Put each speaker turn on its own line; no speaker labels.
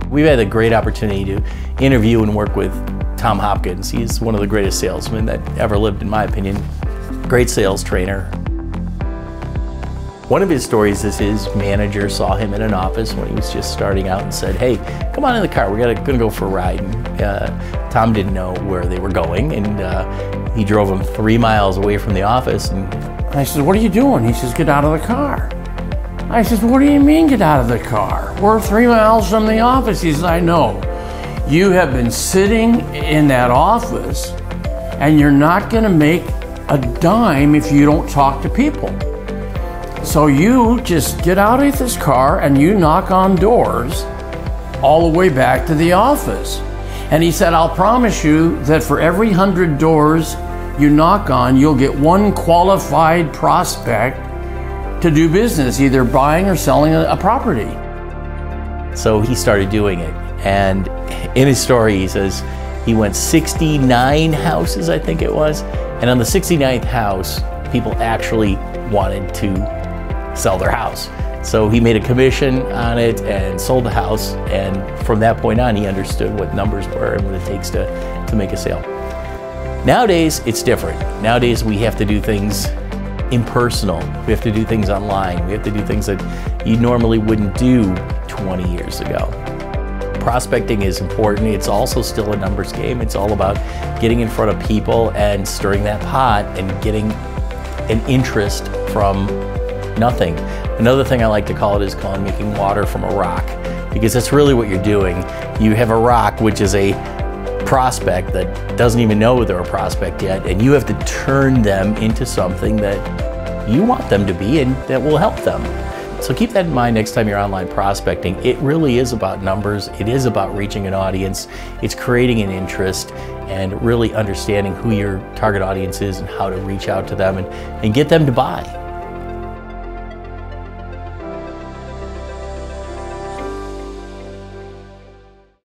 We've had a great opportunity to interview and work with Tom Hopkins. He's one of the greatest salesmen that ever lived, in my opinion. Great sales trainer. One of his stories is his manager saw him in an office when he was just starting out and said, "Hey, come on in the car, we're gonna go for a ride." And Tom didn't know where they were going, and he drove him 3 miles away from the office. And
I said, "What are you doing?" He says, "Get out of the car." I said, "What do you mean get out of the car? We're 3 miles from the office." He says, "I know. You have been sitting in that office and you're not gonna make a dime if you don't talk to people. So you just get out of this car and you knock on doors all the way back to the office." And he said, "I'll promise you that for every 100 doors you knock on, you'll get one qualified prospect to do business, either buying or selling a property."
So he started doing it. And in his story, he says he went 69 houses, I think it was. And on the 69th house, people actually wanted to sell their house. So he made a commission on it and sold the house. And from that point on, he understood what numbers were and what it takes to make a sale. Nowadays, it's different. Nowadays, we have to do things impersonal. We have to do things online. We have to do things that you normally wouldn't do 20 years ago. Prospecting is important. It's also still a numbers game. It's all about getting in front of people and stirring that pot and getting an interest from nothing. Another thing I like to call it is making water from a rock, because that's really what you're doing. You have a rock, which is a prospect that doesn't even know they're a prospect yet, and you have to turn them into something that you want them to be and that will help them. So keep that in mind next time you're online prospecting. It really is about numbers. It is about reaching an audience. It's creating an interest and really understanding who your target audience is and how to reach out to them and get them to buy.